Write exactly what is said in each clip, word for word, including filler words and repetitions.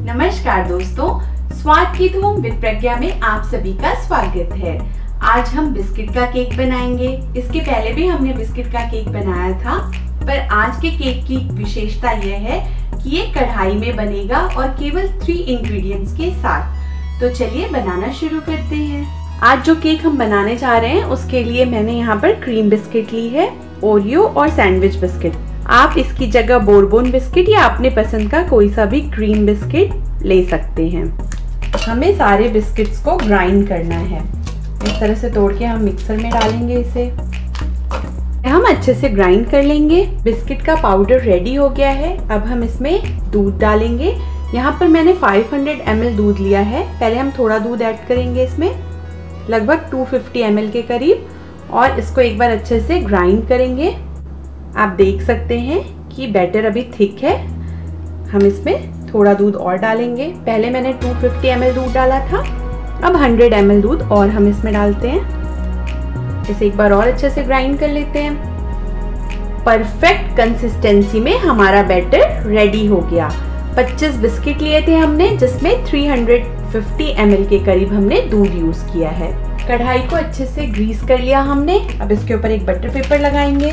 नमस्कार दोस्तों, स्वाद की धूम विद प्रज्ञा में आप सभी का स्वागत है। आज हम बिस्किट का केक बनाएंगे। इसके पहले भी हमने बिस्किट का केक बनाया था, पर आज के केक की विशेषता यह है कि ये कढ़ाई में बनेगा और केवल थ्री इंग्रेडिएंट्स के साथ। तो चलिए बनाना शुरू करते हैं। आज जो केक हम बनाने जा रहे हैं उसके लिए मैंने यहाँ पर क्रीम बिस्किट ली है, ओरियो और सैंडविच बिस्किट। आप इसकी जगह बोरबोन बिस्किट या अपने पसंद का कोई सा भी क्रीम बिस्किट ले सकते हैं। हमें सारे बिस्किट्स को ग्राइंड करना है। इस तरह से तोड़ के हम मिक्सर में डालेंगे। इसे हम अच्छे से ग्राइंड कर लेंगे। बिस्किट का पाउडर रेडी हो गया है। अब हम इसमें दूध डालेंगे। यहाँ पर मैंने पाँच सौ एम एल दूध लिया है। पहले हम थोड़ा दूध ऐड करेंगे इसमें, लगभग दो सौ पचास एम एल के करीब, और इसको एक बार अच्छे से ग्राइंड करेंगे। आप देख सकते हैं कि बैटर अभी थिक है। हम इसमें थोड़ा दूध और डालेंगे। पहले मैंने दो सौ पचास एम एल दूध डाला था, अब सौ एम एल दूध और हम इसमें डालते हैं। इसे एक बार और अच्छे से ग्राइंड कर लेते हैं। परफेक्ट कंसिस्टेंसी में हमारा बैटर रेडी हो गया। पच्चीस बिस्किट लिए थे हमने, जिसमें तीन सौ पचास एम एल के करीब हमने दूध यूज किया है। कढ़ाई को अच्छे से ग्रीस कर लिया हमने। अब इसके ऊपर एक बटर पेपर लगाएंगे।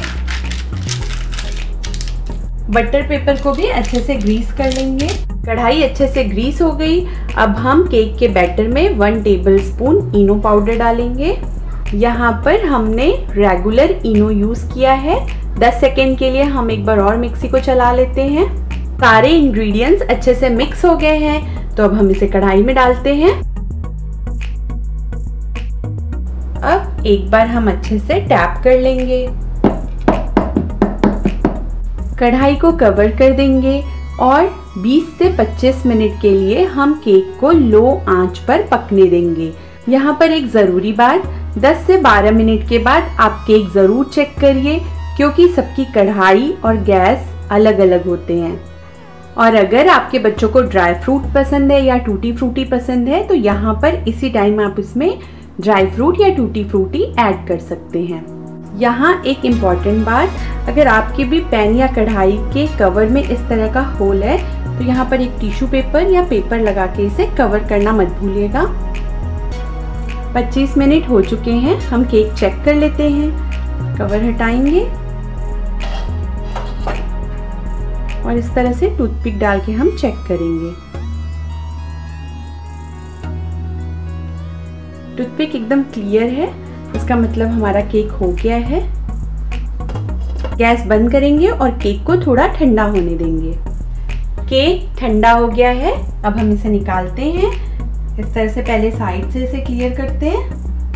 बटर पेपर को भी अच्छे से ग्रीस कर लेंगे। कढ़ाई अच्छे से ग्रीस हो गई। अब हम केक के बैटर में वन टेबलस्पून इनो पाउडर डालेंगे। यहाँ पर हमने रेगुलर इनो यूज किया है। दस सेकेंड के लिए हम एक बार और मिक्सी को चला लेते हैं। सारे इंग्रेडिएंट्स अच्छे से मिक्स हो गए हैं, तो अब हम इसे कढ़ाई में डालते हैं। अब एक बार हम अच्छे से टैप कर लेंगे। कढ़ाई को कवर कर देंगे और बीस से पच्चीस मिनट के लिए हम केक को लो आंच पर पकने देंगे। यहाँ पर एक ज़रूरी बात, दस से बारह मिनट के बाद आप केक ज़रूर चेक करिए, क्योंकि सबकी कढ़ाई और गैस अलग अलग होते हैं। और अगर आपके बच्चों को ड्राई फ्रूट पसंद है या टूटी फ्रूटी पसंद है, तो यहाँ पर इसी टाइम आप इसमें ड्राई फ्रूट या टूटी फ्रूटी ऐड कर सकते हैं। यहाँ एक इम्पॉर्टेंट बात, अगर आपके भी पैन या कढ़ाई के कवर में इस तरह का होल है, तो यहाँ पर एक टिश्यू पेपर या पेपर लगा के इसे कवर करना मत भूलिएगा। पच्चीस मिनट हो चुके हैं। हम केक चेक कर लेते हैं। कवर हटाएंगे और इस तरह से टूथपिक डाल के हम चेक करेंगे। टूथपिक एकदम क्लियर है, इसका मतलब हमारा केक हो गया है। गैस बंद करेंगे और केक को थोड़ा ठंडा होने देंगे। केक ठंडा हो गया है। अब हम इसे निकालते हैं। इस तरह से पहले साइड से इसे क्लियर करते हैं।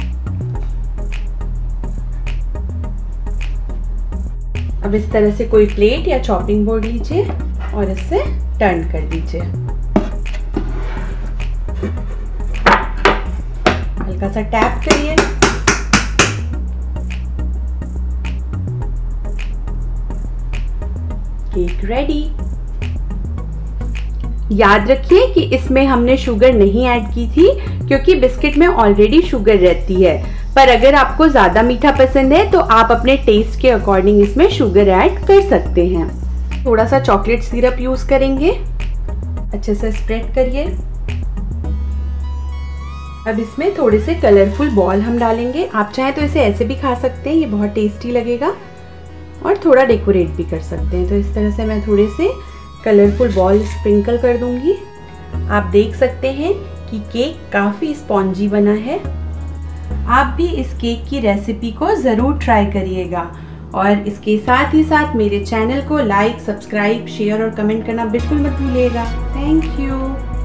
अब इस तरह से कोई प्लेट या चॉपिंग बोर्ड लीजिए और इसे टर्न कर दीजिए। हल्का सा टैप करिए। Cake ready. याद रखिए कि इसमें हमने शुगर नहीं ऐड की थी, क्योंकि बिस्किट में ऑलरेडी शुगर रहती है। पर अगर आपको ज्यादा मीठा पसंद है तो आप अपने टेस्ट के अकॉर्डिंग इसमें शुगर ऐड कर सकते हैं। थोड़ा सा चॉकलेट सिरप यूज करेंगे। अच्छे से स्प्रेड करिए। अब इसमें थोड़े से कलरफुल बॉल हम डालेंगे। आप चाहें तो इसे ऐसे भी खा सकते हैं, ये बहुत टेस्टी लगेगा, और थोड़ा डेकोरेट भी कर सकते हैं। तो इस तरह से मैं थोड़े से कलरफुल बॉल स्प्रिंकल कर दूंगी। आप देख सकते हैं कि केक काफ़ी स्पॉन्जी बना है। आप भी इस केक की रेसिपी को ज़रूर ट्राई करिएगा, और इसके साथ ही साथ मेरे चैनल को लाइक, सब्सक्राइब, शेयर और कमेंट करना बिल्कुल मत भूलिएगा। Thank you.